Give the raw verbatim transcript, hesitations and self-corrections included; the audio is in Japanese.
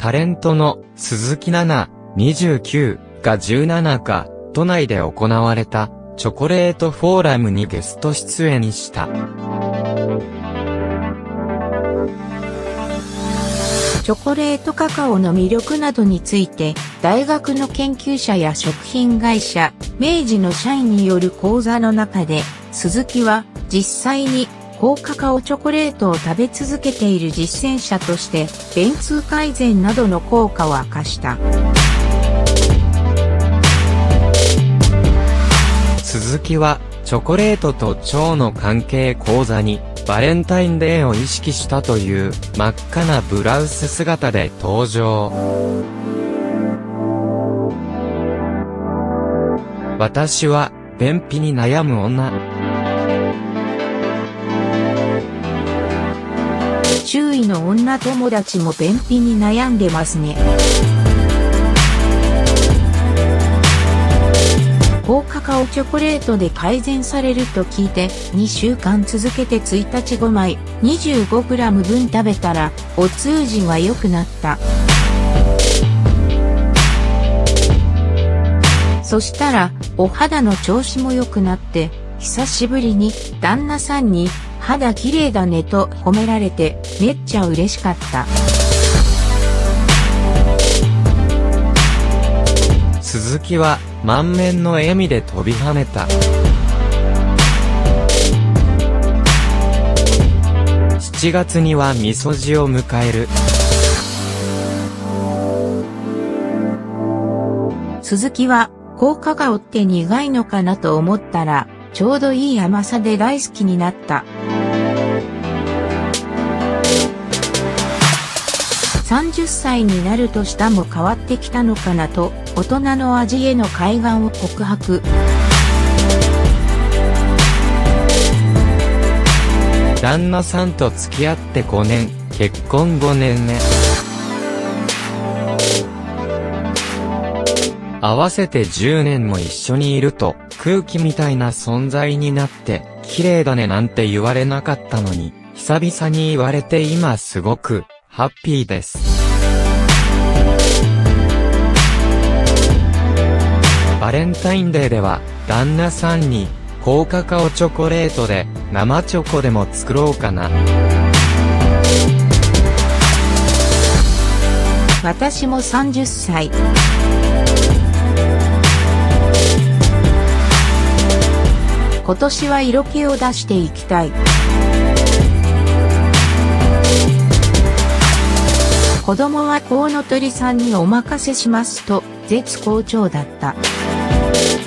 タレントの鈴木奈々にじゅうきゅうがじゅうなながつ、都内で行われたチョコレートフォーラムにゲスト出演した。 チョコレートカカオの魅力などについて、大学の研究者や食品会社、明治の社員による講座の中で、鈴木は実際に高カカオチョコレートを食べ続けている実践者として、便通改善などの効果を明かした。 鈴木は、チョコレートと腸の関係講座に、バレンタインデーを意識したという真っ赤なブラウス姿で登場。私は、便秘に悩む女。 周囲の女友達も便秘に悩んでますね。高カカオチョコレートで改善されると聞いて、にしゅうかん続けていちにちごまい、にじゅうごグラムぶん食べたら、お通じは良くなった。そしたら、お肌の調子も良くなって、久しぶりに旦那さんに、肌綺麗だねと褒められて、めっちゃ嬉しかった。 鈴木は満面の笑みで飛び跳ねた。しちがつにはみそじを迎える。 鈴木は高カカオって苦いのかなと思ったらちょうどいい甘さで大好きになった。さんじゅっさいになると舌も変わってきたのかなと大人の味への快感を告白。 旦那さんと付き合ってごねん、結婚ごねんね。合わせてじゅうねんも一緒にいると空気みたいな存在になって綺麗だねなんて言われなかったのに久々に言われて今すごくハッピーです。バレンタインデーでは旦那さんに高カカオチョコレートで生チョコでも作ろうかな。 私もさんじゅっさい。今年は色気を出していきたい。子供はコウノトリさんにお任せしますと絶好調だった。